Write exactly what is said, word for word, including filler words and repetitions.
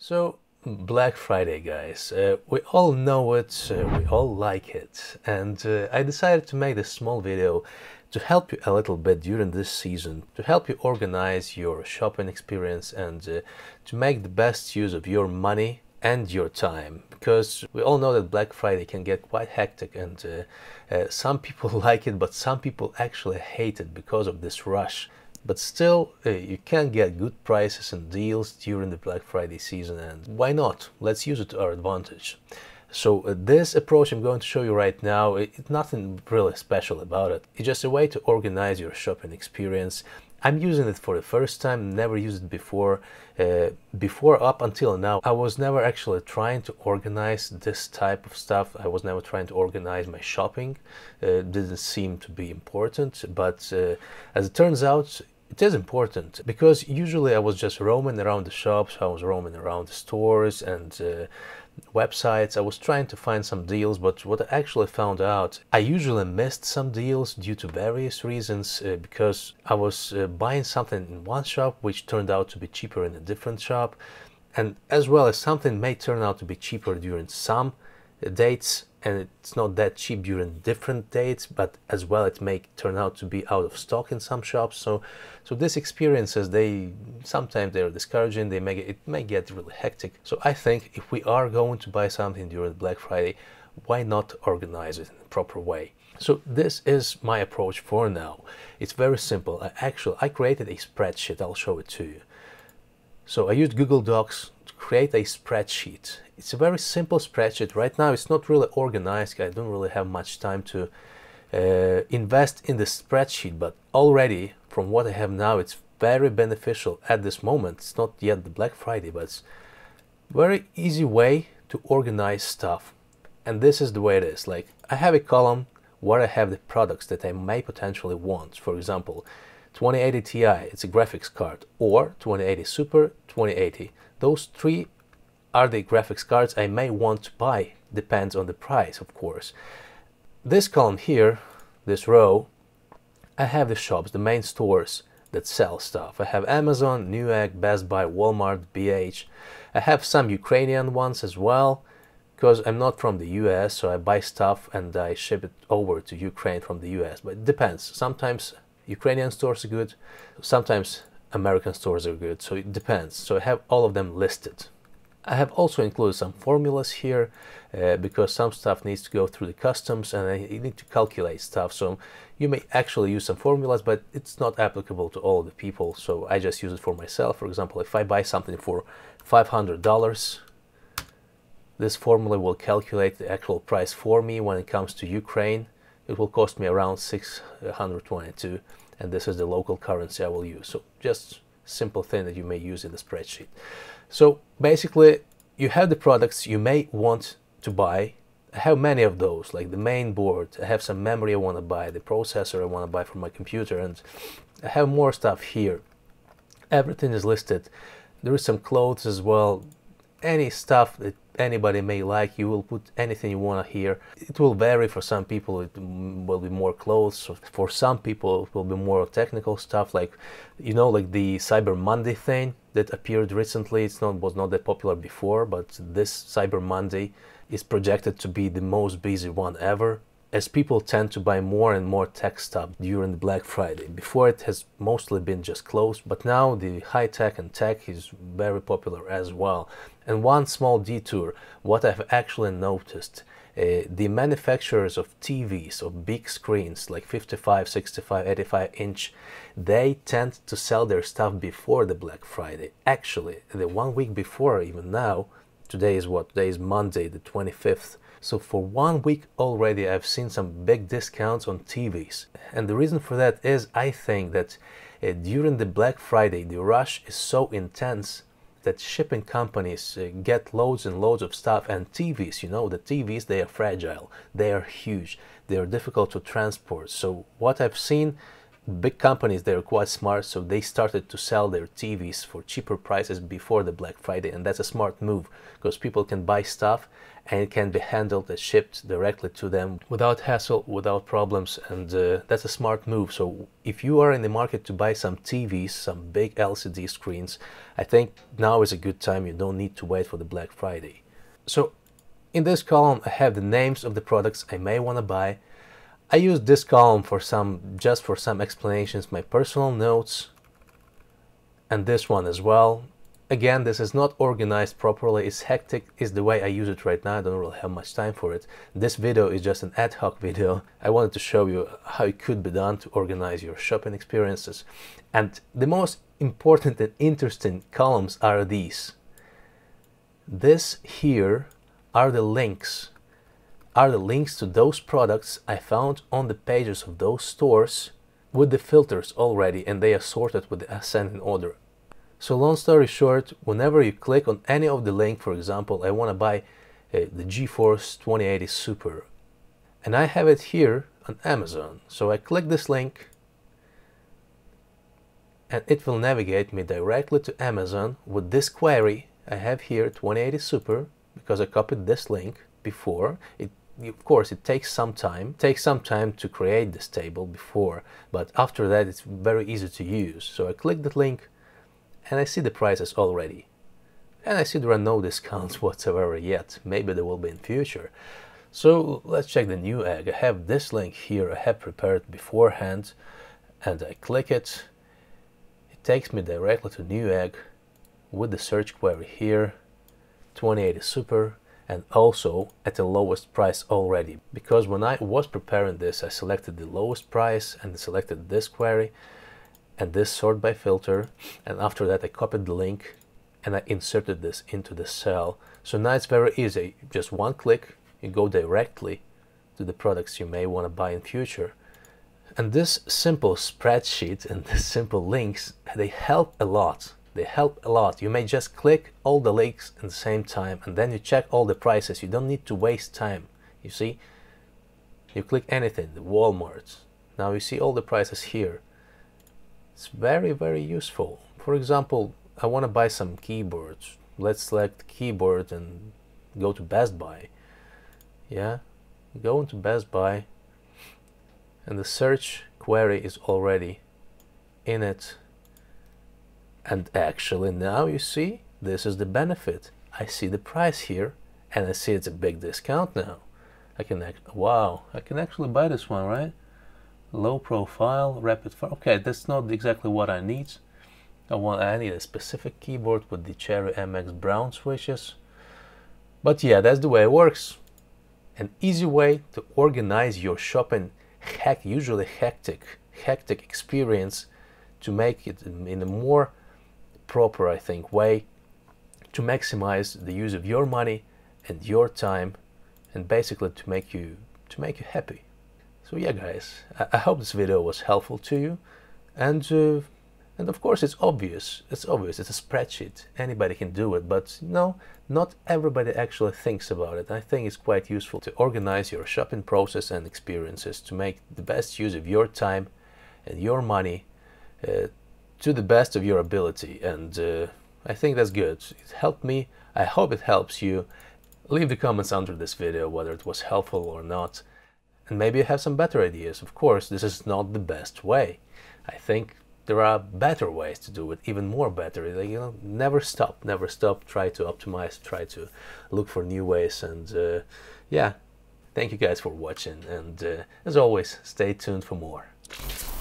So, Black Friday, guys, uh, we all know it, uh, we all like it, and uh, I decided to make this small video to help you a little bit during this season, to help you organize your shopping experience and uh, to make the best use of your money and your time, because we all know that Black Friday can get quite hectic, and uh, uh, some people like it, but some people actually hate it because of this rush. But still, uh, you can get good prices and deals during the Black Friday season, and why not? Let's use it to our advantage. So uh, this approach I'm going to show you right now, it, it's nothing really special about it. It's just a way to organize your shopping experience. I'm using it for the first time, never used it before. Uh, before, up until now, I was never actually trying to organize this type of stuff. I was never trying to organize my shopping. Uh, didn't seem to be important, but uh, as it turns out, it is important, because usually I was just roaming around the shops, I was roaming around the stores and uh, websites. I was trying to find some deals, but what I actually found out, I usually missed some deals due to various reasons, uh, because I was uh, buying something in one shop which turned out to be cheaper in a different shop, and as well as something may turn out to be cheaper during some dates and it's not that cheap during different dates, but as well it may turn out to be out of stock in some shops. So so these experiences, they sometimes they're discouraging, they make it may get really hectic. So I think if we are going to buy something during Black Friday, why not organize it in a proper way? So this is my approach for now. It's very simple. I actually I created a spreadsheet. I'll show it to you. So I used Google Docs to create a spreadsheet. It's a very simple spreadsheet. Right now it's not really organized. I don't really have much time to uh, invest in the spreadsheet, but already from what I have now, it's very beneficial at this moment. It's not yet the Black Friday, but it's a very easy way to organize stuff. And this is the way it is. Like, I have a column where I have the products that I may potentially want. For example, twenty eighty Ti, it's a graphics card, or twenty eighty Super, twenty eighty. Those three are the graphics cards I may want to buy. Depends on the price, of course. This column here, this row, I have the shops, the main stores that sell stuff. I have Amazon, Newegg, Best Buy, Walmart, B H. I have some Ukrainian ones as well, because I'm not from the U S, so I buy stuff and I ship it over to Ukraine from the U S. But it depends. Sometimes Ukrainian stores are good, sometimes American stores are good, so it depends. So I have all of them listed. I have also included some formulas here uh, because some stuff needs to go through the customs and I need to calculate stuff. So you may actually use some formulas, but it's not applicable to all the people. So I just use it for myself. For example, if I buy something for five hundred dollars, this formula will calculate the actual price for me. When it comes to Ukraine, it will cost me around six hundred twenty-two, and this is the local currency I will use. So just simple thing that you may use in the spreadsheet. So basically, you have the products you may want to buy. I have many of those, like the main board. I have some memory I want to buy, the processor I want to buy for my computer, and I have more stuff here. Everything is listed. There is some clothes as well. Any stuff that anybody may like, you will put anything you want here. It will vary. For some people it will be more clothes, for some people it will be more technical stuff, like, you know, like the Cyber Monday thing that appeared recently. It's not was not that popular before, but this Cyber Monday is projected to be the most busy one ever, as people tend to buy more and more tech stuff during the Black Friday. Before it has mostly been just clothes, but now the high tech and tech is very popular as well. And one small detour, what I've actually noticed, uh, the manufacturers of T Vs, of big screens, like fifty-five, sixty-five, eighty-five inch, they tend to sell their stuff before the Black Friday. Actually, the one week before, even now, today is what? Today is Monday, the twenty-fifth. So for one week already I've seen some big discounts on T Vs. And the reason for that is, I think that uh, during the Black Friday the rush is so intense that shipping companies uh, get loads and loads of stuff. And T Vs, you know, the T Vs, they are fragile, they are huge, they are difficult to transport. So what I've seen, big companies, they're quite smart, so they started to sell their T Vs for cheaper prices before the Black Friday, and that's a smart move because people can buy stuff and it can be handled and shipped directly to them without hassle, without problems, and uh, that's a smart move. So if you are in the market to buy some T Vs, some big L C D screens, I think now is a good time. You don't need to wait for the Black Friday. So in this column I have the names of the products I may want to buy. I use this column for some, just for some explanations, my personal notes, and this one as well. Again, this is not organized properly, it's hectic, is the way I use it right now. I don't really have much time for it. This video is just an ad hoc video. I wanted to show you how it could be done to organize your shopping experiences. And the most important and interesting columns are these. This here are the links. Are the links to those products I found on the pages of those stores with the filters already, and they are sorted with the ascending order. So long story short, whenever you click on any of the link, for example, I want to buy uh, the GeForce twenty eighty Super, and I have it here on Amazon. So I click this link and it will navigate me directly to Amazon with this query. I have here twenty eighty Super because I copied this link before. It, of course, it takes some time, it takes some time to create this table before, but after that it's very easy to use. So I click the link and I see the prices already, and I see there are no discounts whatsoever yet. Maybe there will be in future. So let's check the Newegg. I have this link here I have prepared beforehand, and I click it. It takes me directly to Newegg with the search query here, twenty eighty Super, and also at the lowest price already, because when I was preparing this I selected the lowest price and selected this query and this sort by filter, and after that I copied the link and I inserted this into the cell. So now it's very easy, just one click, you go directly to the products you may want to buy in future. And this simple spreadsheet and the simple links, they help a lot. They help a lot. You may just click all the links at the same time and then you check all the prices. You don't need to waste time. You see, you click anything, the Walmart. Now you see all the prices here. It's very, very useful. For example, I want to buy some keyboards. Let's select keyboard and go to Best Buy. Yeah, go into Best Buy and the search query is already in it. And actually now you see, this is the benefit. I see the price here and I see it's a big discount now. I can act wow, I can actually buy this one, right? Low profile, rapid fire. Okay, that's not exactly what I need. I want I need a specific keyboard with the Cherry M X brown switches. But yeah, that's the way it works. An easy way to organize your shopping, heck, usually hectic, hectic experience, to make it in a more proper, I think, way to maximize the use of your money and your time, and basically to make you to make you happy. So yeah, guys, I, I hope this video was helpful to you, and uh, and of course it's obvious. It's obvious. It's a spreadsheet. Anybody can do it, but no, not everybody actually thinks about it. I think it's quite useful to organize your shopping process and experiences to make the best use of your time and your money uh, to the best of your ability, and uh, I think that's good. It helped me. I hope it helps you. Leave the comments under this video whether it was helpful or not, and maybe you have some better ideas. Of course, this is not the best way. I think there are better ways to do it, even more better. You know, never stop, never stop. Try to optimize, try to look for new ways, and uh, yeah, thank you guys for watching, and uh, as always, stay tuned for more.